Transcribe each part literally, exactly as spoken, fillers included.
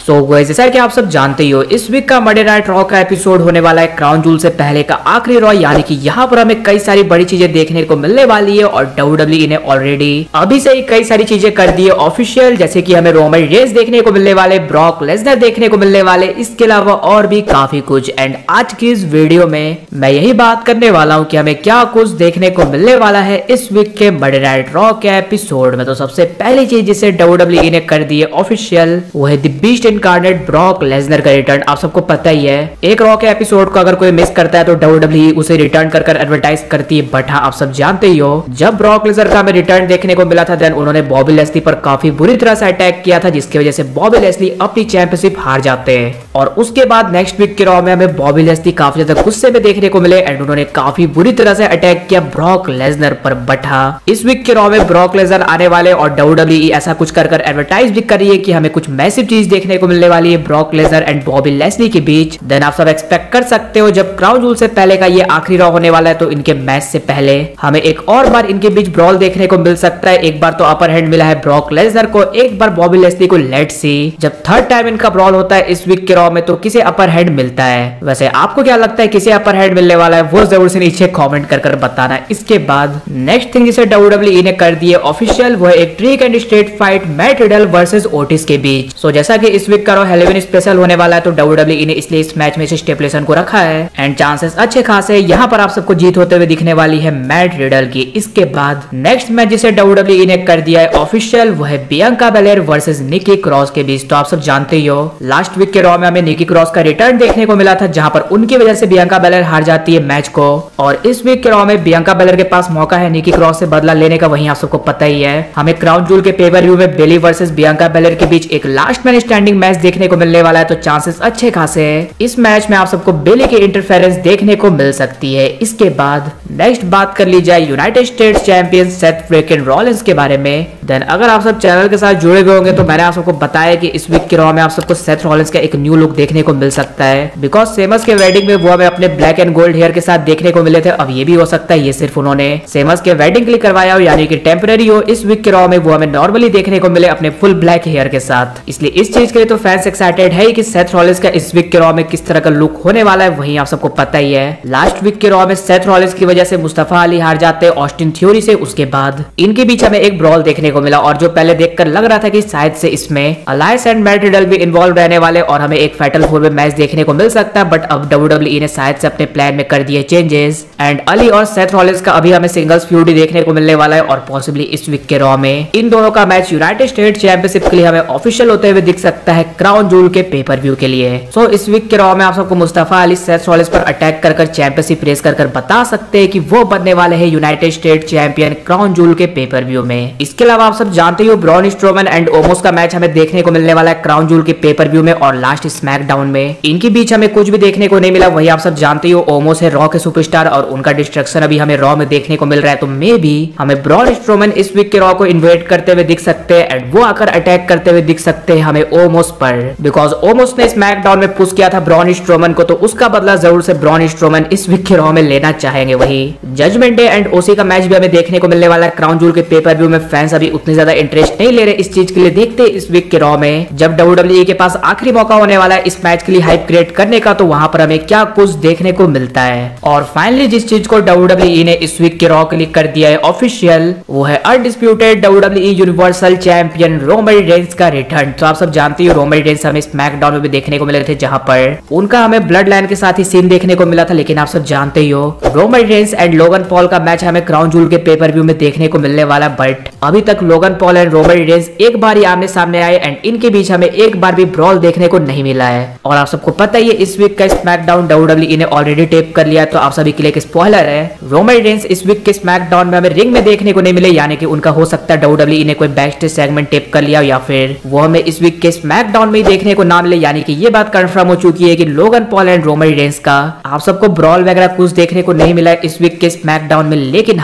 So guys, जैसा कि आप सब जानते ही हो, इस वीक का मंडे नाइट रॉ का एपिसोड होने वाला है क्राउन जूल से पहले का आखिरी रॉ, यानी कि यहाँ पर हमें कई सारी बड़ी चीजें देखने को मिलने वाली है और डब्ल्यू डब्ल्यू ई ने ऑलरेडी अभी से ही कई सारी चीजें कर दी है ऑफिशियल, जैसे कि हमें रोमन रेंस देखने को मिलने वाले, ब्रॉक लेसनर देखने को मिलने वाले, इसके अलावा और भी काफी कुछ। एंड आज की इस वीडियो में मैं यही बात करने वाला हूँ कि हमें क्या कुछ देखने को मिलने वाला है इस वीक के मंडे नाइट रॉ के एपिसोड में। तो सबसे पहली चीज जिसे डब्ल्यू डब्ल्यू ई ने कर दी है ऑफिशियल, वो है the beast incarnate Brock Lesnar का रिटर्न। आप सबको पता ही है, एक रॉ के एपिसोड को अगर कोई मिस करता है तो डब्ल्यू डब्ल्यू ई उसे रिटर्न कर कर एडवर्टाइज करती है। बट हाँ, आप सब जानते ही हो, जब ब्रॉक लेसनर का हमें रिटर्न देखने को मिला था, देन उन्होंने बॉबी लेस्ली पर काफी बुरी तरह से अटैक किया था, जिसकी वजह से बॉबी लेस्ली अपनी चैंपियनशिप हार जाते हैं। और उसके बाद नेक्स्ट वीक के रॉ में हमें बॉबी लेस्ली काफी ज्यादा गुस्से में देखने को मिले एंड उन्होंने काफी बुरी तरह से अटैक किया ब्रॉक लेसनर पर। बट हाँ, इस वीक के रॉ में ब्रॉक लेसनर आने वाले और डब्ल्यू डब्ल्यू ई ऐसा कुछ कर कर एडवर्टाइज भी कर रही है कि हमें कुछ मैसिव चीज देखने को मिलने वाली है Brock Lesnar and Bobby Lashley के बीच। देन आप सब एक्सपेक्ट कर सकते हो, जब क्राउन जूल से पहले का ये आखिरी रॉ होने वाला है तो इनके मैच से पहले हमें एक और बार इनके बीच ब्रॉल देखने को मिल सकता है। एक बार तो अपर हैंड मिला है ब्रॉक लेसनर को, एक बार बॉबी लेस्ली को। लेट्स सी जब थर्ड टाइम इनका ब्रॉल होता है इस वीक के रॉ में तो किसे अपर हैंड मिलता है। वैसे आपको क्या लगता है किसे अपर हैंड मिलने वाला है, वो जरूर से नीचे कमेंट कर कर बताना। इसके बाद नेक्स्ट थिंग जिसे डब्ल्यू डब्ल्यू ई ने कर दी है ऑफिशियल, वो है एक trick and straight fight Matt Riddle versus Otis के बीच। सो so, जैसा कि इस वीक का रॉ हैलोवीन स्पेशल होने वाला है तो डब्ल्यू डब्ल्यू ई ने इसलिए इस मैच में से स्टेपलेशन को रखा है एंड चांसेस अच्छे खासे यहाँ पर आप सबको जीत होते हुए दिखने वाली है मैट रिडल की। इसके बाद नेक्स्ट मैच जिसे डब्ल्यू डब्ल्यू ई ने कर दिया है ऑफिशियल, वो है Bianca Belair versus Nikki Cross के बीच। तो आप सब जानते ही हो, लास्ट वीक के रॉ में हमें निकी क्रॉस का रिटर्न देखने को मिला था, जहां पर उनकी वजह से बियांका बेलेयर हार जाती है मैच को। और इस वीक के रॉ में बियांका बेलेयर के पास मौका है निकी क्रॉस से बदला लेने का, वहीं आप सबको पता ही है हमें क्राउन जूल के पेपर व्यू में बेली वर्सेस बियांका बेलेयर के बीच एक लास्ट मैन स्टैंडिंग मैच देखने को मिलने वाला है। तो चांसेस अच्छे खासे है इस मैच में आप सबको बेली के इंटरफेरेंस देखने को मिल सकती है। इसके बाद नेक्स्ट बात कर ली जाए United States champion Seth freaking Rollins के बारे में। देन अगर आप सब चैनल के साथ जुड़े हुए होंगे तो मैंने आप सबको बताया कि इस वीक के रॉ में आप सबको सेथ रॉलिंस का एक न्यू लुक देखने को मिल सकता है, बिकॉज सेमस के वेडिंग में वो हमें अपने ब्लैक एंड गोल्ड हेयर के साथ देखने को मिले थे। अब ये भी हो सकता है ये सिर्फ उन्होंने सेमस के वेडिंग के लिए करवाया हो, यानी कि टेम्पररी हो। इस वीक के रॉ में वो हमें नॉर्मली देखने को मिले अपने फुल ब्लैक हेयर के साथ। इसलिए इस चीज के लिए तो फैंस एक्साइटेड है कि सेथ रॉलिंस का इस वीक के रॉ में किस तरह का लुक होने वाला है। वहीं आप सबको पता ही है, लास्ट वीक के रॉ में सेथ रॉलिंस की वजह से मुस्तफा अली हार जाते ऑस्टिन थ्योरी से। उसके बाद इनके बीच हमें एक ब्रॉल देखने को मिला और जो पहले देखकर लग रहा था कि शायद से इसमें अलायंस एंड मैट रिडल भी इन्वॉल्व रहने वाले और हमें एक फैटल फोर में मैच देखने को मिल सकता है। बट अब डब्ल्यू डब्ल्यू ई ने शायद से अपने प्लान में कर दिए चेंजेस एंड अली और सेथ रॉलिंस का अभी हमें सिंगल्स फ्यूड देखने को मिलने वाला है और पॉसिबली इस वीक के रॉ में इन दोनों का मैच यूनाइटेड स्टेट चैंपियनशिप के लिए हमें ऑफिशियल होते हुए दिख सकता है क्राउन जूल के पेपर व्यू के लिए। सो so, इस वीक के रॉ में आप सबको मुस्तफा अली सेथ रॉलिंस पर अटैक कर कर चैंपियनशिप रेस कर कर बता सकते हैं कि वो बनने वाले हैं United State champion Crown Jewel के पेपर व्यू में। इसके अलावा आप सब जानते हो ब्रॉन स्ट्रोमन एंड ओमोस का मैच हमें देखने को मिलने वाला है क्राउन जूल के पेपर व्यू में और लास्ट स्मैकडाउन में इनके बीच हमें कुछ भी देखने को नहीं मिला। वही आप सब जानते हो ओमोस है रॉ के सुपरस्टार और उनका डिस्ट्रक्शन अभी हमें रॉ में देखने को मिल रहा है। तो मे भी हमें ब्रॉन स्ट्रोमन इस वीक के रॉ को इन्वेट करते हुए दिख सकते हैं एंड वो आकर अटैक करते हुए दिख सकते हैं हमें ओमोस पर, बिकॉज ओमोस ने स्मैकडाउन में पुश किया था ब्रॉन स्ट्रोमन को, तो उसका बदला जरूर से ब्रॉन स्ट्रोमन इस वीक के रॉ में लेना चाहेंगे। वही जजमेंट डे एंड ओसी का मैच भी हमें देखने को मिलने वाला है क्राउन जूल के पेपर व्यू में। फैंस अभी उतने ज्यादा इंटरेस्ट नहीं ले रहे इस चीज के लिए, देखते इस वीक के रॉ में जब डब्ल्यू डब्ल्यू ई के पास आखिरी मौका होने वाला है इस मैच के लिए हाइप क्रिएट करने का, तो वहां पर हमें क्या कुछ देखने को मिलता है। और फाइनली जिस चीज को डब्ल्यू डब्ल्यू ई ने इस वीक के रॉ के लिए कर दिया है ऑफिशियल, वो है undisputed W W E universal champion Roman Reigns का रिटर्न। तो आप सब जानते हो रोमन रेंस हमें स्मैकडाउन में भी देखने को मिले थे, जहां पर उनका हमें ब्लड लाइन के साथ ही सीन देखने को मिला था। लेकिन आप सब जानते ही हो Roman Reigns and Logan Paul का मैच हमें क्राउन जूल के पेपर व्यू में देखने को मिलने वाला, बट अभी तक Logan Paul and Roman Reigns एक बार ही आमने सामने आए एंड इनके बीच हमें एक बार भी ब्रॉल देखने को नहीं मिला है। और आप सबको पता ही है इस वीक का स्मैकडाउन डब्ल्यू डब्ल्यू ई ने ऑलरेडी टेप कर लिया है, तो आप सभी के लिए एक स्पॉइलर है, रोमन रेंस इस वीक के स्मैकडाउन में हमें रिंग में देखने को नहीं मिले, यानी कि उनका हो सकता है डब्ल्यू डब्ल्यू ई ने कोई बैक स्टेज सेगमेंट टेप कर लिया या फिर वो हमें इस वीक के स्मैकडाउन में ही देखने को ना मिले। यानी कि ये बात कंफर्म हो चुकी है कि Logan Paul and Roman Reigns का आप सबको ब्रॉल वगैरह कुछ देखने को नहीं मिला इस वीक के स्मैकडाउन में। लेकिन हाँ,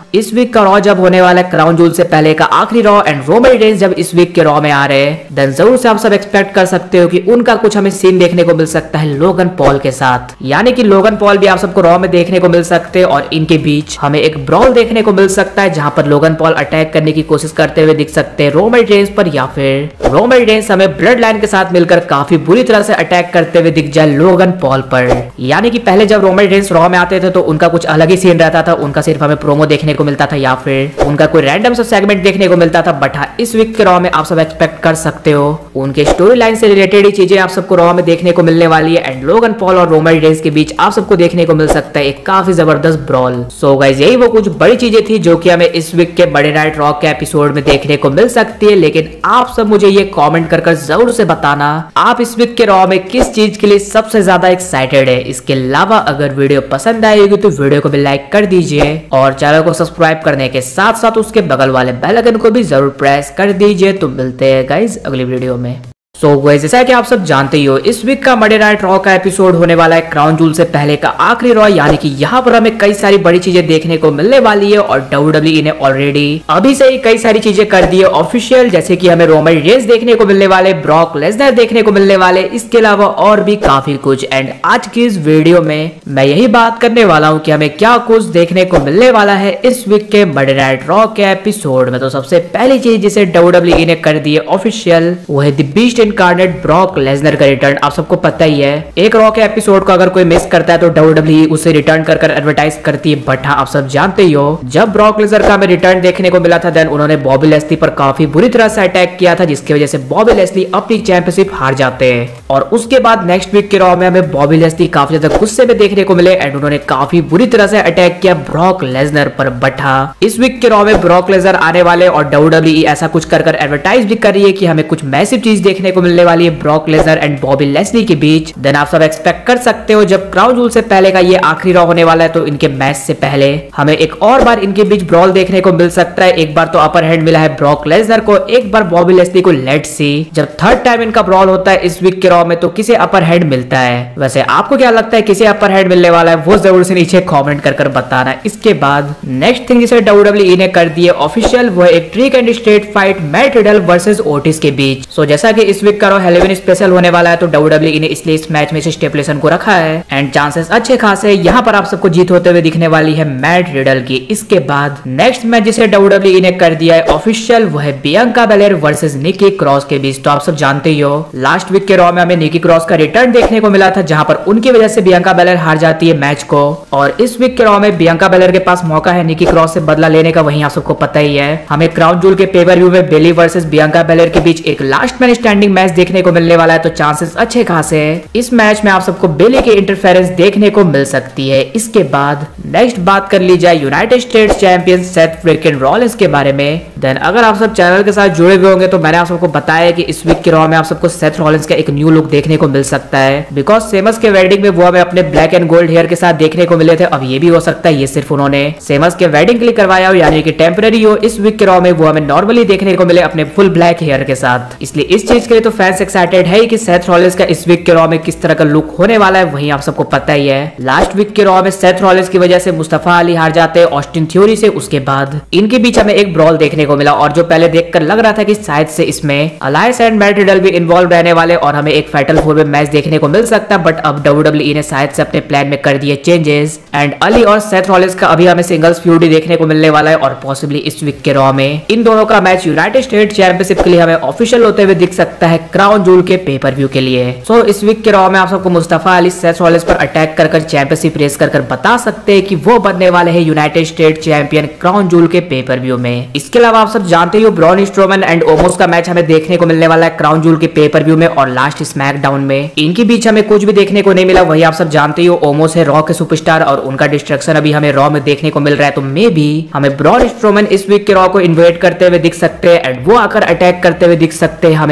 इस वीक का रॉ जब होने वाला है क्राउन जूल से पहले का आखिरी रॉ एंड रोमन रेंस जब इस वीक के रॉ में आ रहे हैं, देन जरूर से आप सब एक्सपेक्ट कर सकते हो कि उनका कुछ हमें सीन देखने को मिल सकता है लोगन पॉल के साथ। यानी कि लोगन पॉल भी आप सबको रॉ में देखने को मिल सकते हैं और इनके बीच हमें एक ब्रॉल देखने को मिल सकता है जहां पर लोगन पॉल अटैक करने की कोशिश करते हुए दिख सकते हैं रोमन रेंस पर, या फिर रोमन रेंस हमें ब्लड लाइन के साथ मिलकर काफी बुरी तरह से अटैक करते हुए दिख जाए लोगन पॉल पर। यानी कि पहले जब रोमन रेंस रॉ में आते थे तो उनका कुछ अलग ही सीन रहता था, उनका सिर्फ हमें प्रोमो देखने को मिलता था या फिर उनका कोई रैंडम सा सेगमेंट देखने को मिलता था। बट हाँ, इस वीक के रॉ में आप सब एक्सपेक्ट कर सकते हो उनके स्टोरी लाइन से रिलेटेड ही चीजें आप सबको रॉ में देखने को मिलने वाली है एंड लोगन पॉल और रोमन रेंस के बीच आप सबको देखने को मिल सकता है एक काफी जबरदस्त ब्रॉल। सो गाइस, यही वो कुछ बड़ी चीजें थी जो कि हमें इस वीक के बड़े नाइट रॉ के एपिसोड में देखने को मिल सकती है। लेकिन आप सब मुझे ये कमेंट कर कर जरूर से बताना आप इस वीक के रॉ में किस चीज के लिए सबसे ज्यादा एक्साइटेड है। इसके अलावा अगर वीडियो पसंद आएगी तो वीडियो को भी लाइक कर दीजिए और चैनल को सब्सक्राइब करने के साथ साथ उसके बगल वाले बेल आइकन को भी जरूर प्रेस कर दीजिए। तो मिलते हैं गाइस अगली वीडियो में। सो so गाइस, जैसा कि आप सब जानते ही हो इस वीक का मंडे नाइट रॉ का एपिसोड होने वाला है क्राउन जूल से पहले का आखिरी रॉ, यानी कि यहाँ पर हमें कई सारी बड़ी चीजें देखने को मिलने वाली है और डब्ल्यू डब्ल्यू ई ने ऑलरेडी अभी से ही कई सारी चीजें कर दी है ऑफिशियल, जैसे कि हमें रोमन रेंस देखने को मिलने वाले, ब्रॉक लेसनर देखने को मिलने वाले, इसके अलावा और भी काफी कुछ। एंड आज की इस वीडियो में मैं यही बात करने वाला हूँ कि हमें क्या कुछ देखने को मिलने वाला है इस वीक के मंडे नाइट रॉ के एपिसोड में। तो सबसे पहली चीज जिसे डब्ल्यू डब्ल्यू ई ने कर दी है ऑफिशियल वो है the beast incarnate Brock Lesnar का रिटर्न। आप सबको पता ही है एक रॉ के एपिसोड को अगर कोई मिस करता है तो डब्ल्यू डब्ल्यू ई उसे रिटर्न कर कर एडवर्टाइज करती है। बट हाँ, आप सब जानते ही हो जब ब्रॉक लेसनर का हमें रिटर्न देखने को मिला था देन उन्होंने बॉबी लेस्ली पर काफी बुरी तरह से अटैक किया था, जिसकी वजह से बॉबी लेस्ली अपनी चैंपियनशिप हार जाते हैं। और उसके बाद नेक्स्ट वीक के रॉ में हमें बॉबी लेस्ली काफी ज्यादा गुस्से में देखने को मिले एंड उन्होंने काफी बुरी तरह से अटैक किया ब्रॉक लेसनर पर। बट हाँ, इस वीक के रॉ में ब्रॉक लेसनर आने वाले और डब्ल्यू डब्ल्यू ई ऐसा कुछ कर कर एडवर्टाइज भी कर रही है कि हमें कुछ मैसिव चीज देखने को मिलने वाली है Brock Lesnar and Bobby Lashley के बीच। देन आप सब एक्सपेक्ट कर सकते हो जब क्राउन जूल से पहले का ये आखिरी रॉ होने वाला है तो इनके मैच से पहले हमें एक और बार इनके बीच ब्रॉल देखने को मिल सकता है। एक बार तो अपर हैंड मिला है ब्रॉक लेसनर को, एक बार बॉबी लेस्ली को। लेट्स सी जब थर्ड टाइम इनका ब्रॉल होता है इस वीक के रॉ में तो किसे अपर हैंड मिलता है। वैसे आपको क्या लगता है किसे अपर हैंड मिलने वाला है वो जरूर से नीचे कमेंट कर कर बताना। इसके बाद नेक्स्ट थिंग जिसे डब्ल्यू डब्ल्यू ई ने कर दी है ऑफिशियल वो है एक trick and straight fight Matt Riddle versus Otis के बीच। सो जैसा कि इस वीक का रॉ हेलोवीन स्पेशल होने वाला है तो डब्ल्यू डब्ल्यू ई ने इसलिए इस मैच में से स्टेपुलेशन को रखा है एंड चांसेस अच्छे खासे यहाँ पर आप सबको जीत होते हुए दिखने वाली है मैट रिडल की। इसके बाद नेक्स्ट मैच जिसे डब्ल्यू डब्ल्यू ई ने कर दिया है ऑफिशियल वो है Bianca Belair versus Nikki Cross के बीच। तो आप सब जानते ही हो लास्ट वीक के रॉ में हमें निकी क्रॉस का रिटर्न देखने को मिला था जहां पर उनकी वजह से बियांका बेलेयर हार जाती है मैच को। और इस वीक के रॉ में बियांका बेलेयर के पास मौका है निकी क्रॉस से बदला लेने का, वहीं आप सबको पता ही है हमें क्राउन जूल के पेपर व्यू में बेली वर्सेस बियांका बेलेयर के बीच एक लास्ट मैन स्टैंडिंग मैच देखने को मिलने वाला है। तो चांसेस अच्छे खासे इस मैच में आप सबको बेली की इंटरफेरेंस देखने को मिल सकती है। इसके बाद नेक्स्ट बात कर ली जाए United States champion Seth freaking Rollins के बारे में। देन अगर आप सब चैनल के साथ जुड़े हुए होंगे तो मैंने आप सबको बताया कि इस वीक के रॉ में आप सबको सेथ रॉलिंस का एक न्यू लुक देखने को मिल सकता है, बिकॉज सेमस के वेडिंग में वो हमें अपने ब्लैक एंड गोल्ड हेयर के साथ देखने को मिले थे। अब ये भी हो सकता है ये सिर्फ उन्होंने सेमस के वेडिंग के लिए करवाया हो, यानी कि टेम्पररी हो। इस वीक के रॉ में वो हमें नॉर्मली देखने को मिले अपने फुल ब्लैक हेयर के साथ। इसलिए इस चीज के लिए तो फैंस एक्साइटेड है कि सेथ रॉलिंस का इस वीक के रॉ में किस तरह का लुक होने वाला है। वहीं आप सबको पता ही है लास्ट वीक के रॉ में सेथ रॉलिंस की वजह से मुस्तफा अली हार जाते हैं ऑस्टिन थ्योरी से। उसके बाद इनके बीच हमें एक ब्रॉल देखने को मिला और जो पहले देखकर लग रहा था कि शायद से इसमें अलायंस एंड मैट रिडल भी इन्वॉल्व रहने वाले और हमें एक फैटल फोर में मैच देखने को मिल सकता है। बट अब डब्ल्यू डब्ल्यू ई ने शायद से अपने प्लान में कर दिए चेंजेस एंड अली और सेथ रॉलिंस का अभी हमें सिंगल्स फ्यूड देखने को मिलने वाला है और पॉसिबली इस वीक के रॉ में इन दोनों का मैच यूनाइटेड स्टेट चैंपियनशिप के लिए हमें ऑफिशियल होते हुए दिख सकता है क्राउन जूल के पेपर व्यू के लिए। सो इस वीक के रॉ में आप सबको मुस्तफा अली सेथ रॉलिंस पर अटैक कर कर चैंपियनशिप रेस कर कर बता सकते हैं कि वो बनने वाले हैं United State champion Crown Jewel के पेपर व्यू में। इसके अलावा आप सब जानते ही हो ब्रॉन स्ट्रोमन एंड ओमोस का मैच हमें देखने को मिलने वाला है क्राउन जूल के पेपर व्यू में और लास्ट स्मैकडाउन में इनके बीच हमें कुछ भी देखने को नहीं मिला। वही आप सब जानते ही हो ओमोस है रॉ के सुपरस्टार और उनका डिस्ट्रक्शन अभी हमें रॉ में देखने को मिल रहा है। तो मे भी हमें ब्रॉन स्ट्रोमन इस वीक के रॉ को इन्वाइट करते हुए दिख सकते हैं एंड वो आकर अटैक करते हुए दिख सकते हैं हमें ओमोस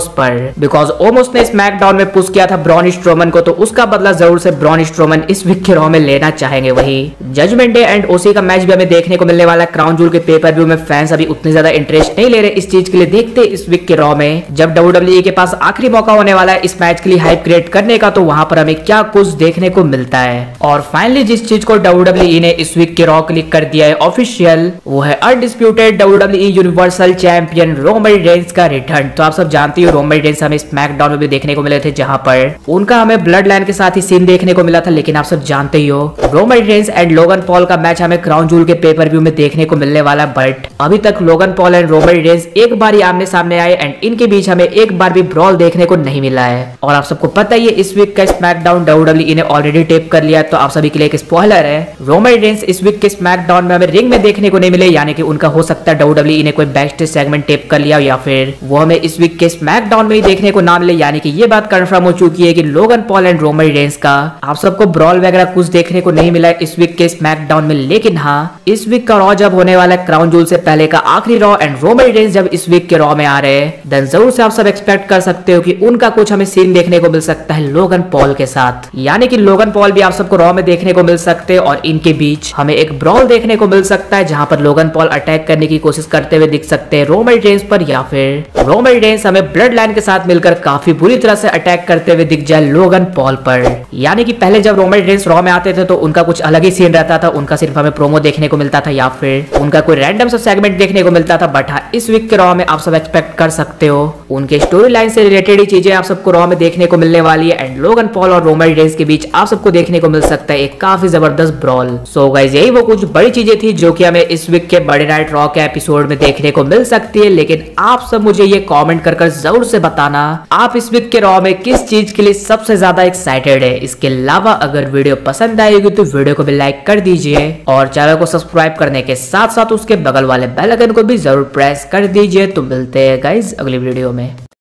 ओमोस पर, बिकॉज ओमोस ने स्मैकडाउन में पुश किया था ब्रॉन स्ट्रोमन को, तो उसका बदला जरूर से ब्रॉन स्ट्रोमन इस वीक के रॉ में लेना चाहेंगे। वही जजमेंट डे एंड ओसी का मैच भी हमें देखने को मिलने वाला है क्राउन जूल के पेपर व्यू में। फैंस अभी उतने ज्यादा इंटरेस्ट नहीं ले रहे इस चीज के लिए, देखते इस वीक के रॉ में जब डब्ल्यू डब्ल्यू ई के पास आखिरी मौका होने वाला है इस मैच के लिए हाइप क्रिएट करने का, तो वहां पर हमें क्या कुछ देखने को मिलता है। और फाइनली जिस चीज को डब्ल्यू डब्ल्यू ई ने इस वीक के रॉ क्लिक कर दिया है ऑफिशियल, वो है undisputed W W E universal champion Roman Reigns का रिटर्न। तो आप सब जानते हो रोमन रेंस हमें स्मैकडाउन में भी देखने को मिले थे, जहां पर उनका हमें ब्लड लाइन के साथ ही सीन देखने को मिला था। लेकिन आप सब जानते ही हो Roman Reigns and Logan Paul का मैच हमें क्राउन जूल के पेपर व्यू में देखने को मिलने वाला, बट अभी तक Logan Paul and Roman Reigns एक बार ही आमने सामने आए एंड इनके बीच हमें एक बार भी ब्रॉल देखने को नहीं मिला है। और आप सबको पता ही है इस वीक का स्मैकडाउन डब्ल्यू डब्ल्यू ई ने ऑलरेडी टेप कर लिया, तो आप सभी के लिए एक स्पॉइलर है, रोमन रेंस इस वीक के स्मैकडाउन में हमें रिंग में देखने को नहीं मिले, यानी कि उनका हो सकता है डब्ल्यू डब्ल्यू ई ने कोई बैकस्टेज सेगमेंट टेप कर लिया, या फिर वो हमें इस वीक के स्मैकडाउन में ही देखने को ना मिले। यानी कि ये बात कंफर्म हो चुकी है कि Logan Paul and Roman Reigns का आप सबको ब्रॉल वगैरह कुछ देखने को नहीं मिला इस वीक के स्मैकडाउन में। लेकिन हाँ, इस वीक का रॉ जब होने वाला है क्राउन जूल से पहले का आखिरी रॉ एंड रोमन रेंस जब इस वीक के रॉ में आ रहे हैं, देन जरूर से आप सब एक्सपेक्ट कर सकते हो कि उनका कुछ हमें सीन देखने को मिल सकता है लोगन पॉल के साथ। यानी कि लोगन पॉल भी आप सबको रॉ में देखने को मिल सकते हैं और इनके बीच हमें एक ब्रॉल देखने को मिल सकता है, जहां पर लोगन पॉल अटैक करने की कोशिश करते हुए दिख सकते हैं रोमन रेंस पर, या फिर रोमन रेंस हमें ब्लड लाइन के साथ मिलकर काफी बुरी तरह से अटैक करते हुए दिख जाए लोगन पॉल पर। यानी कि पहले जब रोमन रेंस रॉ में आते थे तो उनका कुछ अलग ही सीन रहता था, उनका सिर्फ हमें प्रोमो देखने को मिलता था या फिर उनका कोई रैंडम सा सेगमेंट देखने को मिलता था। बट हाँ, इस वीक के रॉ में आप सब एक्सपेक्ट कर सकते हो उनके स्टोरी लाइन से रिलेटेड ही चीजें आप सबको रॉ में देखने को मिलने वाली है एंड लोगन पॉल और रोमन रेंस के बीच आप सबको देखने को मिल सकता है एक काफी जबरदस्त ब्रॉल। सो गाइस, यही वो कुछ बड़ी चीजें थी जो कि हमें इस वीक के बड़े नाइट रॉ के एपिसोड में देखने को मिल सकती है। लेकिन आप सब मुझे ये कमेंट कर कर जरूर से बताना आप इस वीक के रॉ में किस चीज के लिए सबसे ज्यादा एक्साइटेड है। इसके अलावा अगर वीडियो पसंद आएगी तो वीडियो को भी लाइक कर दीजिए और चैनल को सब्सक्राइब करने के साथ साथ उसके बगल वाले बेल आइकन को भी जरूर प्रेस कर दीजिए। तो मिलते हैं गाइस अगली वीडियो में।